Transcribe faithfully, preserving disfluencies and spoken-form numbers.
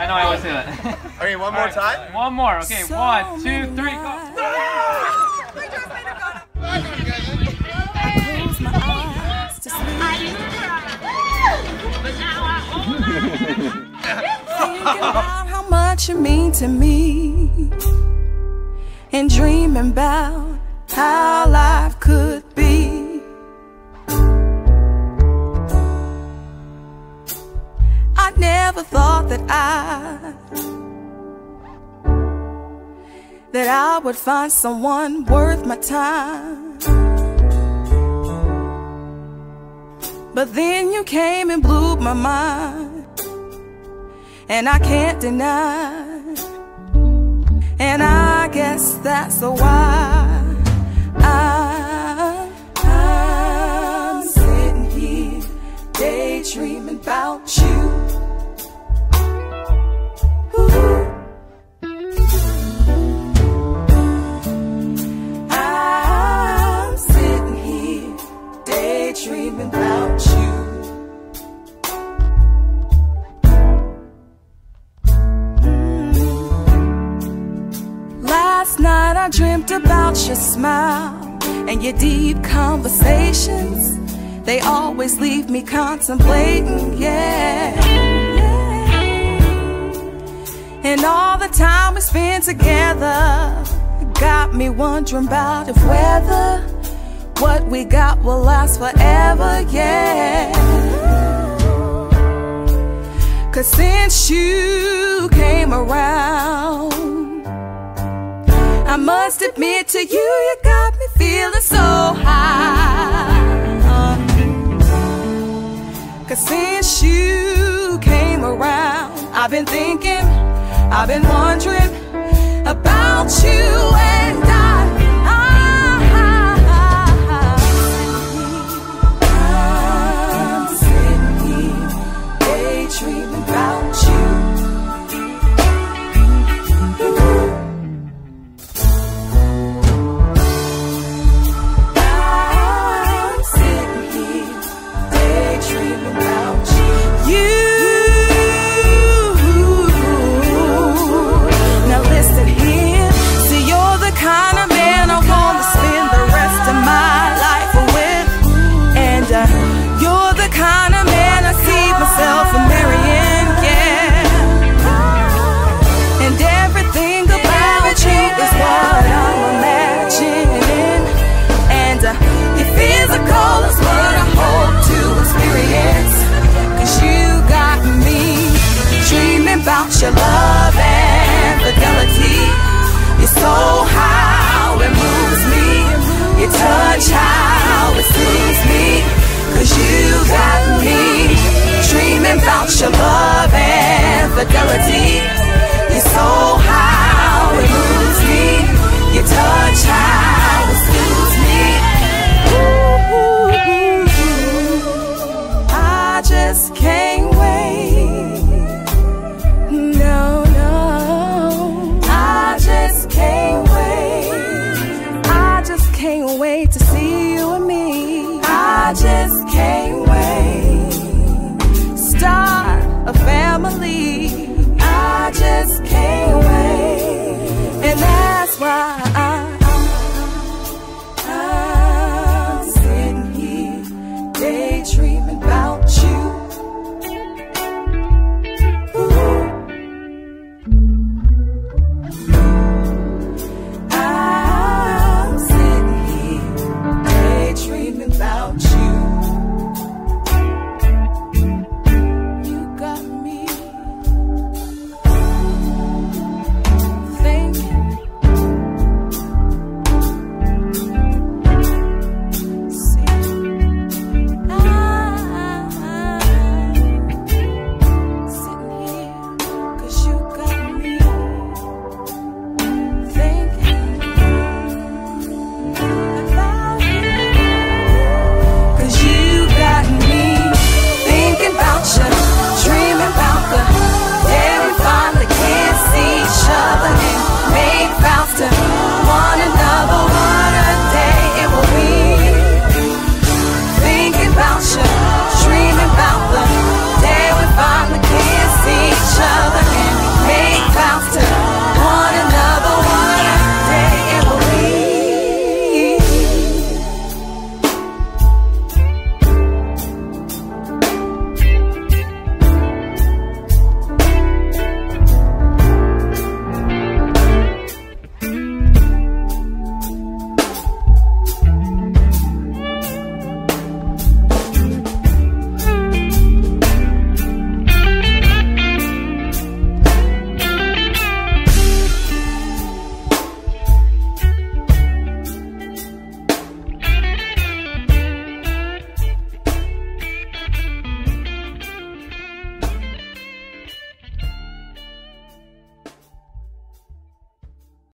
know I always do it. Okay, one more right. time? One more. Okay, so one, two, three, go. Thinking about how much you mean to me, and dreaming about how life could be. I never thought that I that I would find someone worth my time, but then you came and blew my mind, and I can't deny. And I guess that's why I, I'm sitting here daydreaming about you. Ooh. I'm sitting here daydreaming about you. Last night I dreamt about your smile and your deep conversations. They always leave me contemplating, yeah, yeah. And all the time we spend together got me wondering about if whether what we got will last forever, yeah. Cause since you came around, I must admit to you, you got me feeling so high. Cause since you came around, I've been thinking, I've been wondering about you and I. I'm sitting here daydreaming about you. Your love and fidelity, you're so how it moves me, your touch how it soothes me, cause you got me dreaming about your love and fidelity, you're so how it moves me, your touch how it soothes me. Ooh, I just can't wait. No, no, I just can't wait. I just can't wait to see you and me. I just can't wait. Start a family. I just can't wait. And that's why I